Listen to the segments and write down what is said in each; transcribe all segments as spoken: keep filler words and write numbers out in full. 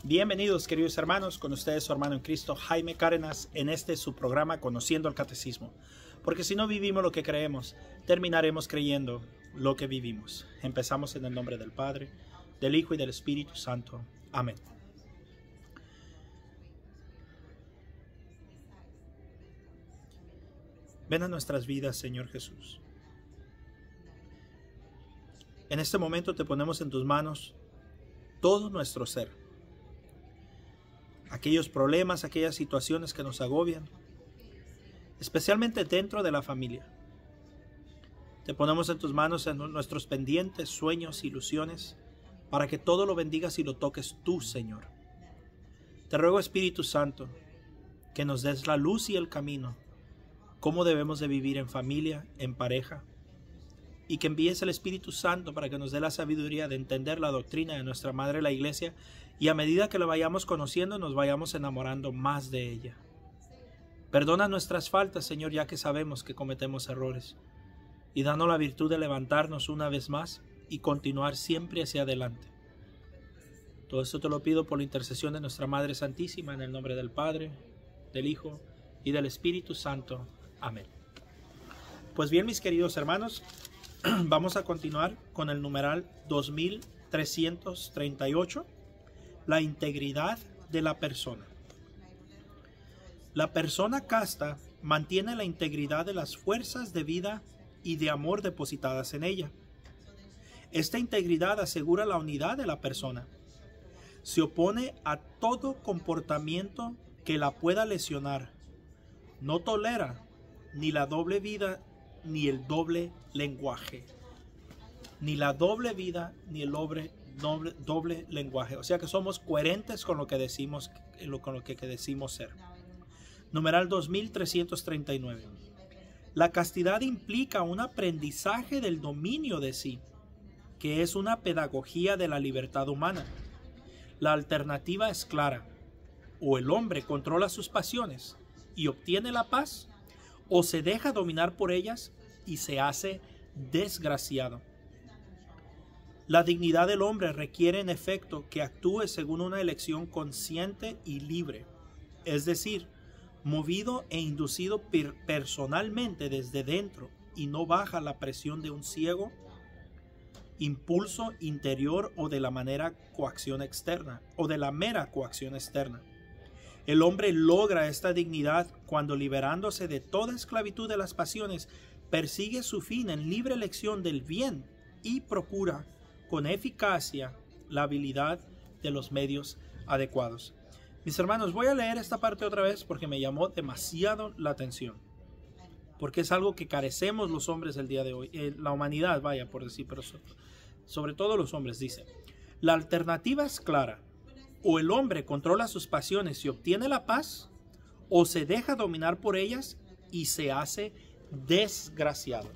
Bienvenidos, queridos hermanos, con ustedes su hermano en Cristo, Jaime Cárdenas, en este su programa Conociendo el Catecismo. Porque si no vivimos lo que creemos, terminaremos creyendo lo que vivimos. Empezamos en el nombre del Padre, del Hijo y del Espíritu Santo. Amén. Ven a nuestras vidas, Señor Jesús. En este momento te ponemos en tus manos todo nuestro ser. Aquellos problemas, aquellas situaciones que nos agobian, especialmente dentro de la familia. Te ponemos en tus manos en nuestros pendientes, sueños, ilusiones, para que todo lo bendigas y lo toques tú, Señor. Te ruego, Espíritu Santo, que nos des la luz y el camino, cómo debemos de vivir en familia, en pareja, y que envíes el Espíritu Santo para que nos dé la sabiduría de entender la doctrina de nuestra Madre la Iglesia, y a medida que la vayamos conociendo nos vayamos enamorando más de ella. Perdona nuestras faltas, Señor, ya que sabemos que cometemos errores, y danos la virtud de levantarnos una vez más y continuar siempre hacia adelante. Todo esto te lo pido por la intercesión de nuestra Madre Santísima, en el nombre del Padre, del Hijo y del Espíritu Santo. Amén. Pues bien, mis queridos hermanos, vamos a continuar con el numeral dos mil trescientos treinta y ocho, la integridad de la persona. La persona casta mantiene la integridad de las fuerzas de vida y de amor depositadas en ella. Esta integridad asegura la unidad de la persona. Se opone a todo comportamiento que la pueda lesionar. No tolera ni la doble vida ni el doble lenguaje. Ni la doble vida ni el doble, doble, doble lenguaje. O sea que somos coherentes con lo que decimos, con lo que decimos ser. Numeral dos mil trescientos treinta y nueve. La castidad implica un aprendizaje del dominio de sí, que es una pedagogía de la libertad humana. La alternativa es clara. O el hombre controla sus pasiones y obtiene la paz, o se deja dominar por ellas y se hace desgraciado. La dignidad del hombre requiere en efecto que actúe según una elección consciente y libre, es decir, movido e inducido per personalmente desde dentro y no baja la presión de un ciego impulso interior o de la manera coacción externa o de la mera coacción externa. El hombre logra esta dignidad cuando, liberándose de toda esclavitud de las pasiones, persigue su fin en libre elección del bien y procura con eficacia la habilidad de los medios adecuados. Mis hermanos, voy a leer esta parte otra vez porque me llamó demasiado la atención, porque es algo que carecemos los hombres el día de hoy, eh, la humanidad, vaya por decir, pero sobre, sobre todo los hombres. Dice: la alternativa es clara. O el hombre controla sus pasiones y obtiene la paz, o se deja dominar por ellas y se hace desgraciado.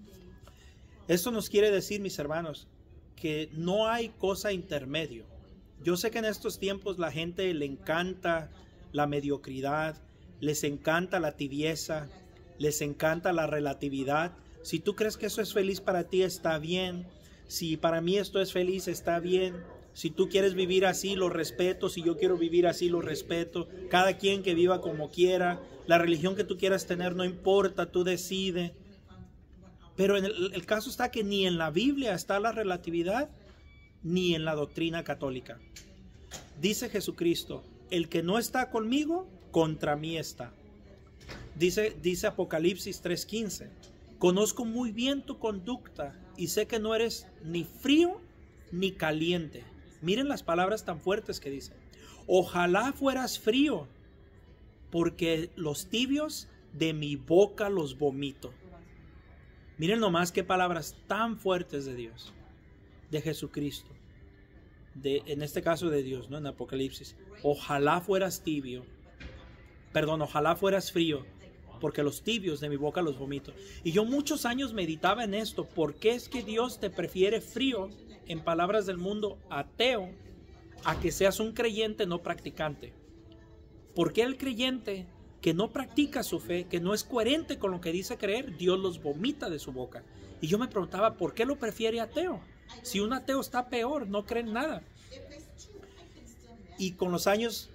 Esto nos quiere decir, mis hermanos, que no hay cosa intermedio. Yo sé que en estos tiempos la gente le encanta la mediocridad, les encanta la tibieza, les encanta la relatividad. Si tú crees que eso es feliz para ti, está bien. Si para mí esto es feliz, está bien. Si tú quieres vivir así, lo respeto. Si yo quiero vivir así, lo respeto. Cada quien que viva como quiera. La religión que tú quieras tener no importa, tú decides. Pero en el, el caso está que ni en la Biblia está la relatividad, ni en la doctrina católica. Dice Jesucristo: el que no está conmigo, contra mí está. Dice, dice Apocalipsis tres quince. Conozco muy bien tu conducta y sé que no eres ni frío ni caliente. Miren las palabras tan fuertes que dice. Ojalá fueras frío, porque los tibios de mi boca los vomito. Miren nomás qué palabras tan fuertes de Dios, de Jesucristo, de, en este caso de Dios, ¿no? En Apocalipsis. Ojalá fueras tibio, perdón, ojalá fueras frío, porque los tibios de mi boca los vomito. Y yo muchos años meditaba en esto. ¿Por qué es que Dios te prefiere frío, en palabras del mundo, ateo, a que seas un creyente no practicante? ¿Por qué el creyente que no practica su fe, que no es coherente con lo que dice creer, Dios los vomita de su boca? Y yo me preguntaba, ¿por qué lo prefiere ateo? Si un ateo está peor, no cree en nada. y con los años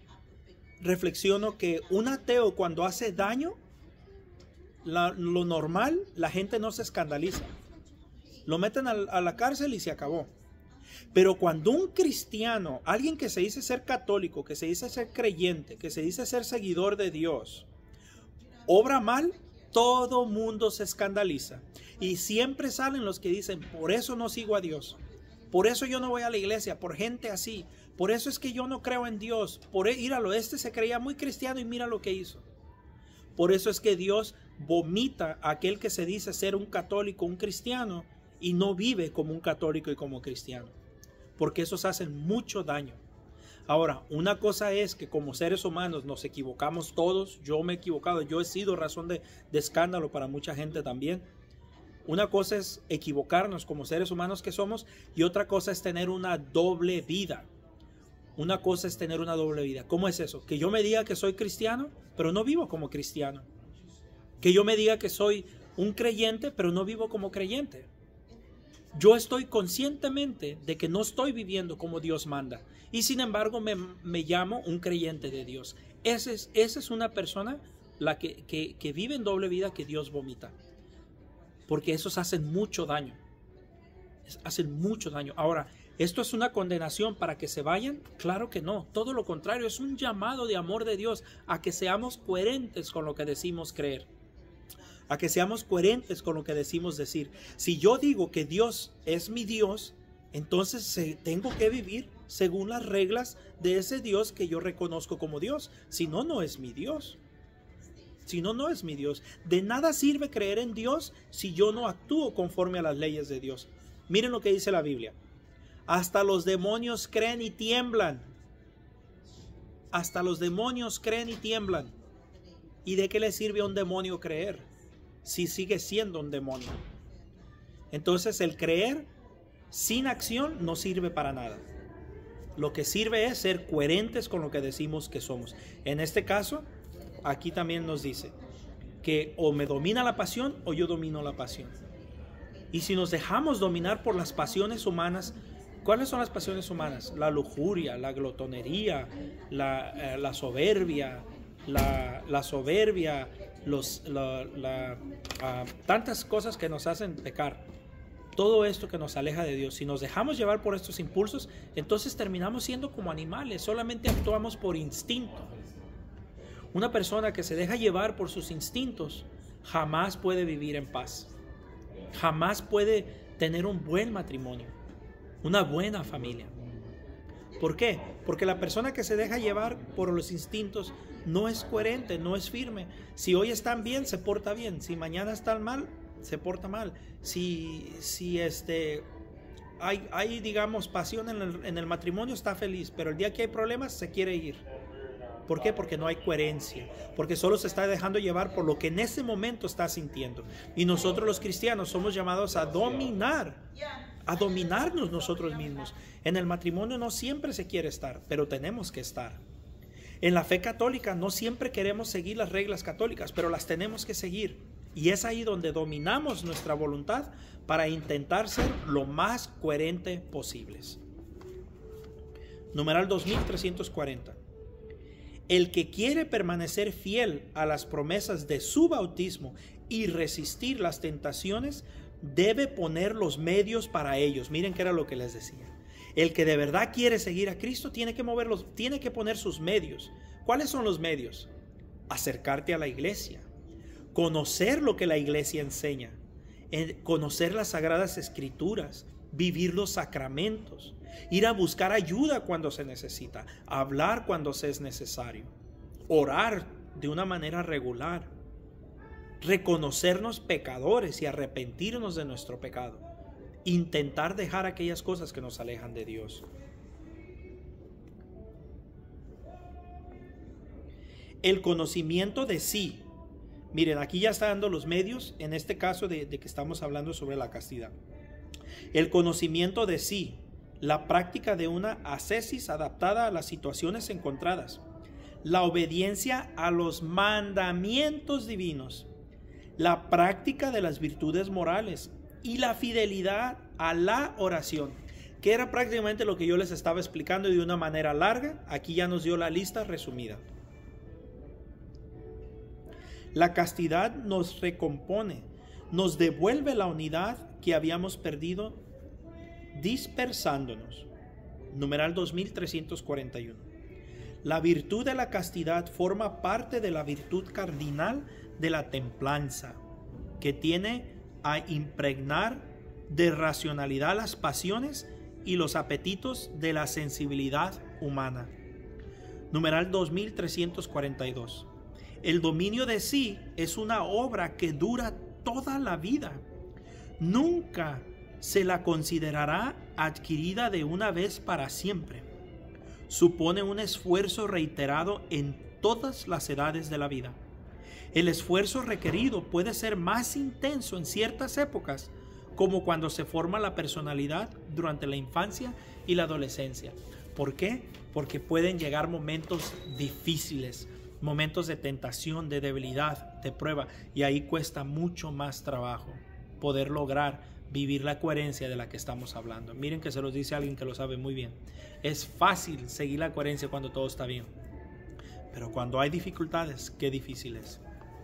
reflexiono que un ateo cuando hace daño, la, lo normal, la gente no se escandaliza. Lo meten a, a la cárcel y se acabó. Pero cuando un cristiano, alguien que se dice ser católico, que se dice ser creyente, que se dice ser seguidor de Dios, obra mal, todo mundo se escandaliza. Y siempre salen los que dicen, por eso no sigo a Dios. Por eso yo no voy a la iglesia, por gente así. Por eso es que yo no creo en Dios. Por míralo, este se creía muy cristiano y mira lo que hizo. Por eso es que Dios vomita a aquel que se dice ser un católico, un cristiano, y no vive como un católico y como cristiano. Porque esos hacen mucho daño. Ahora, una cosa es que como seres humanos nos equivocamos todos. Yo me he equivocado, yo he sido razón de, de escándalo para mucha gente también. Una cosa es equivocarnos como seres humanos que somos, y otra cosa es tener una doble vida. Una cosa es tener una doble vida. ¿Cómo es eso? Que yo me diga que soy cristiano, pero no vivo como cristiano. Que yo me diga que soy un creyente, pero no vivo como creyente. Yo estoy conscientemente de que no estoy viviendo como Dios manda. Y sin embargo me, me llamo un creyente de Dios. Esa es, esa es una persona la que, que, que vive en doble vida que Dios vomita. Porque esos hacen mucho daño. Hacen mucho daño. Ahora, ¿esto es una condenación para que se vayan? Claro que no. Todo lo contrario, es un llamado de amor de Dios a que seamos coherentes con lo que decimos creer. A que seamos coherentes con lo que decimos decir. Si yo digo que Dios es mi Dios, entonces tengo que vivir según las reglas de ese Dios que yo reconozco como Dios. Si no, no es mi Dios. Si no, no es mi Dios. De nada sirve creer en Dios si yo no actúo conforme a las leyes de Dios. Miren lo que dice la Biblia. Hasta los demonios creen y tiemblan. Hasta los demonios creen y tiemblan. ¿Y de qué le sirve a un demonio creer si sigue siendo un demonio? Entonces el creer sin acción no sirve para nada. Lo que sirve es ser coherentes con lo que decimos que somos. En este caso, aquí también nos dice que o me domina la pasión o yo domino la pasión. Y si nos dejamos dominar por las pasiones humanas, ¿cuáles son las pasiones humanas? La lujuria, la glotonería, la, eh, la soberbia, la, la soberbia, los, la, la, uh, tantas cosas que nos hacen pecar. Todo esto que nos aleja de Dios. Si nos dejamos llevar por estos impulsos, entonces terminamos siendo como animales. Solamente actuamos por instinto. Una persona que se deja llevar por sus instintos jamás puede vivir en paz. Jamás puede tener un buen matrimonio, una buena familia. ¿Por qué? Porque la persona que se deja llevar por los instintos no es coherente, no es firme. Si hoy están bien, se porta bien. Si mañana están mal, se porta mal. Si, si este, hay, hay, digamos, pasión en el, en el matrimonio, está feliz. Pero el día que hay problemas, se quiere ir. ¿Por qué? Porque no hay coherencia. Porque solo se está dejando llevar por lo que en ese momento está sintiendo. Y nosotros los cristianos somos llamados a dominar. A dominarnos nosotros mismos. En el matrimonio no siempre se quiere estar, pero tenemos que estar. En la fe católica no siempre queremos seguir las reglas católicas, pero las tenemos que seguir. Y es ahí donde dominamos nuestra voluntad para intentar ser lo más coherente posibles. Numeral dos mil trescientos cuarenta. El que quiere permanecer fiel a las promesas de su bautismo y resistir las tentaciones, debe poner los medios para ellos. Miren qué era lo que les decía. El que de verdad quiere seguir a Cristo tiene que moverlos, tiene que poner sus medios. ¿Cuáles son los medios? Acercarte a la iglesia, conocer lo que la iglesia enseña, conocer las sagradas escrituras, vivir los sacramentos, ir a buscar ayuda cuando se necesita, hablar cuando se es necesario, orar de una manera regular, reconocernos pecadores y arrepentirnos de nuestro pecado, intentar dejar aquellas cosas que nos alejan de Dios. El conocimiento de sí. Miren, aquí ya está dando los medios, en este caso de, de que estamos hablando sobre la castidad. El conocimiento de sí, la práctica de una ascesis adaptada a las situaciones encontradas, la obediencia a los mandamientos divinos, la práctica de las virtudes morales y la fidelidad a la oración. que era prácticamente lo que yo les estaba explicando de una manera larga. Aquí ya nos dio la lista resumida. La castidad nos recompone, nos devuelve la unidad que habíamos perdido dispersándonos. Numeral dos mil trescientos cuarenta y uno. La virtud de la castidad forma parte de la virtud cardinal de la templanza, que tiene a impregnar de racionalidad las pasiones y los apetitos de la sensibilidad humana. Numeral dos mil trescientos cuarenta y dos. El dominio de sí es una obra que dura toda la vida. Nunca se la considerará adquirida de una vez para siempre. Supone un esfuerzo reiterado en todas las edades de la vida. El esfuerzo requerido puede ser más intenso en ciertas épocas, como cuando se forma la personalidad durante la infancia y la adolescencia. ¿Por qué? Porque pueden llegar momentos difíciles, momentos de tentación, de debilidad, de prueba, y ahí cuesta mucho más trabajo poder lograr vivir la coherencia de la que estamos hablando. Miren que se los dice alguien que lo sabe muy bien. Es fácil seguir la coherencia cuando todo está bien, pero cuando hay dificultades, qué difícil es.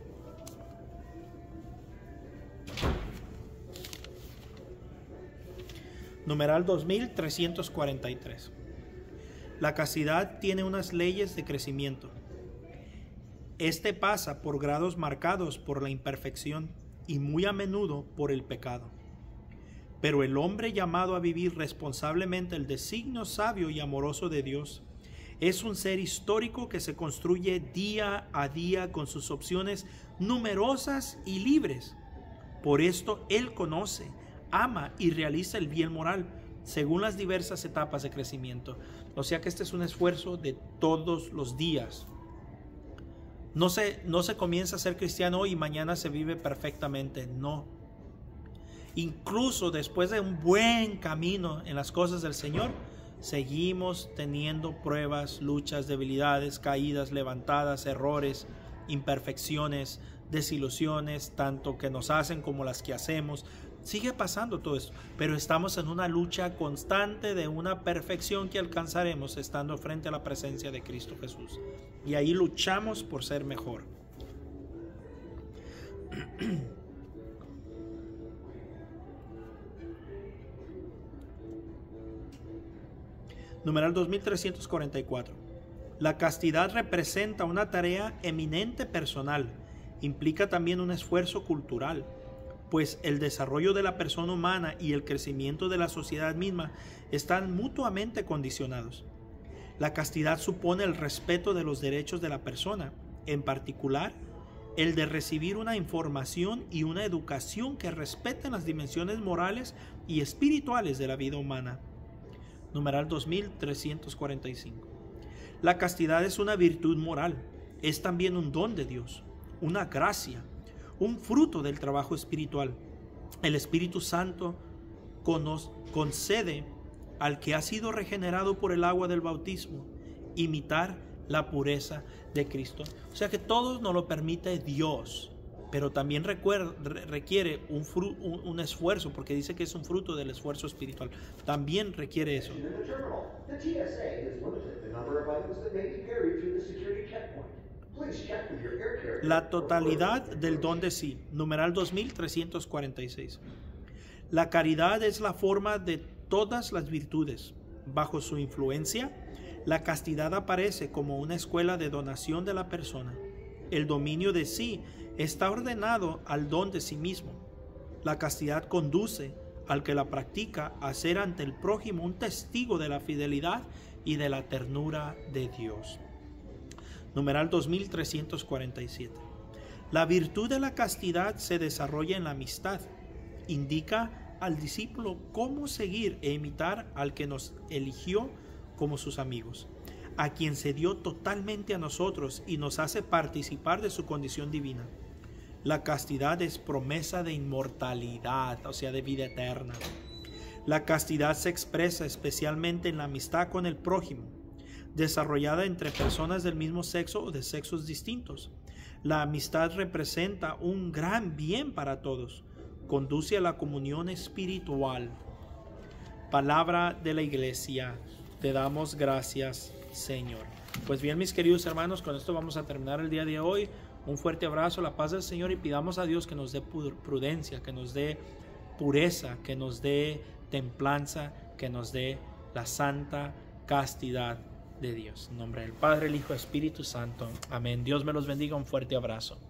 Numeral dos mil trescientos cuarenta y tres. La castidad tiene unas leyes de crecimiento. Este pasa por grados marcados por la imperfección y muy a menudo por el pecado. Pero el hombre llamado a vivir responsablemente el designio sabio y amoroso de Dios es un ser histórico que se construye día a día con sus opciones numerosas y libres. Por esto él conoce, ama y realiza el bien moral según las diversas etapas de crecimiento. O sea que este es un esfuerzo de todos los días. No se, no se comienza a ser cristiano hoy y mañana se vive perfectamente, no. Incluso después de un buen camino en las cosas del Señor, seguimos teniendo pruebas, luchas, debilidades, caídas, levantadas, errores, imperfecciones, desilusiones, tanto que nos hacen como las que hacemos. Sigue pasando todo esto, pero estamos en una lucha constante de una perfección que alcanzaremos estando frente a la presencia de Cristo Jesús. Y ahí luchamos por ser mejor. Numeral dos mil trescientos cuarenta y cuatro. La castidad representa una tarea eminente personal. Implica también un esfuerzo cultural, pues el desarrollo de la persona humana y el crecimiento de la sociedad misma están mutuamente condicionados. La castidad supone el respeto de los derechos de la persona, en particular, el de recibir una información y una educación que respeten las dimensiones morales y espirituales de la vida humana. Numeral dos mil trescientos cuarenta y cinco. La castidad es una virtud moral, es también un don de Dios, una gracia, un fruto del trabajo espiritual. El Espíritu Santo concede al que ha sido regenerado por el agua del bautismo imitar la pureza de Cristo. O sea que todo nos lo permite Dios, pero también requiere un, fru un, un esfuerzo, porque dice que es un fruto del esfuerzo espiritual. También requiere eso. La totalidad del don de sí. Numeral dos mil trescientos cuarenta y seis. La caridad es la forma de todas las virtudes. Bajo su influencia, la castidad aparece como una escuela de donación de la persona. El dominio de sí está ordenado al don de sí mismo. La castidad conduce al que la practica a ser ante el prójimo un testigo de la fidelidad y de la ternura de Dios. Numeral dos mil trescientos cuarenta y siete. La virtud de la castidad se desarrolla en la amistad. Indica al discípulo cómo seguir e imitar al que nos eligió como sus amigos, a quien se dio totalmente a nosotros y nos hace participar de su condición divina. La castidad es promesa de inmortalidad, o sea, de vida eterna. La castidad se expresa especialmente en la amistad con el prójimo, desarrollada entre personas del mismo sexo o de sexos distintos. La amistad representa un gran bien para todos, conduce a la comunión espiritual. palabra de la iglesia. Te damos gracias, Señor. Pues bien, mis queridos hermanos, con esto vamos a terminar el día de hoy. Un fuerte abrazo, la paz del Señor, y pidamos a Dios que nos dé prudencia, que nos dé pureza, que nos dé templanza, que nos dé la santa castidad de Dios. En nombre del Padre, el Hijo, Espíritu Santo. Amén. Dios me los bendiga. Un fuerte abrazo.